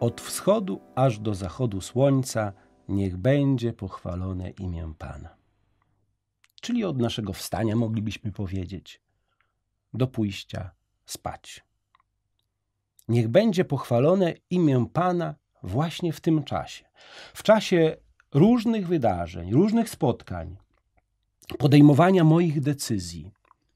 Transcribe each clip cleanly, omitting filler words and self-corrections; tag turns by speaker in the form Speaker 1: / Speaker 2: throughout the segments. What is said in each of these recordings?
Speaker 1: Od wschodu aż do zachodu słońca niech będzie pochwalone imię Pana. Czyli od naszego wstania, moglibyśmy powiedzieć, do pójścia spać. Niech będzie pochwalone imię Pana właśnie w tym czasie. W czasie różnych wydarzeń, różnych spotkań, podejmowania moich decyzji.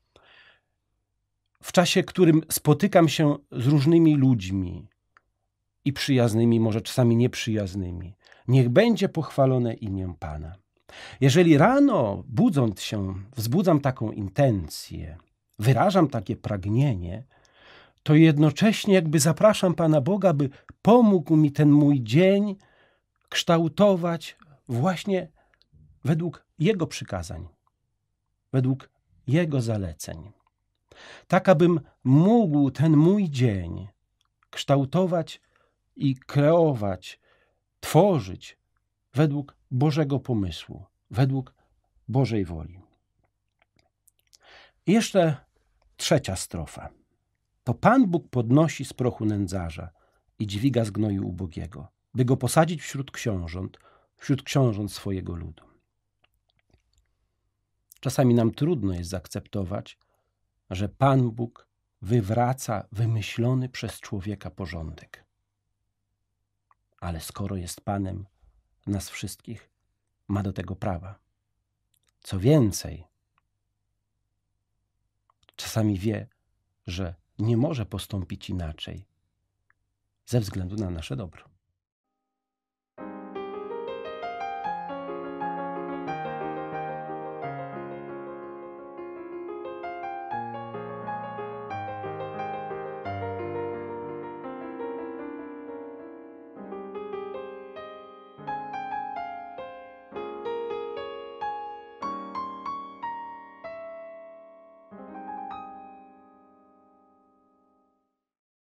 Speaker 1: W czasie, w którym spotykam się z różnymi ludźmi i przyjaznymi, może czasami nieprzyjaznymi. Niech będzie pochwalone imię Pana. Jeżeli rano, budząc się, wzbudzam taką intencję, wyrażam takie pragnienie, to jednocześnie jakby zapraszam Pana Boga, by pomógł mi ten mój dzień kształtować właśnie według Jego przykazań, według Jego zaleceń. Tak, abym mógł ten mój dzień kształtować i kreować, tworzyć według Bożego pomysłu, według Bożej woli. I jeszcze trzecia strofa. To Pan Bóg podnosi z prochu nędzarza i dźwiga z gnoju ubogiego, by go posadzić wśród książąt swojego ludu. Czasami nam trudno jest zaakceptować, że Pan Bóg wywraca wymyślony przez człowieka porządek. Ale skoro jest Panem nas wszystkich, ma do tego prawa. Co więcej, czasami wie, że nie może postąpić inaczej ze względu na nasze dobro.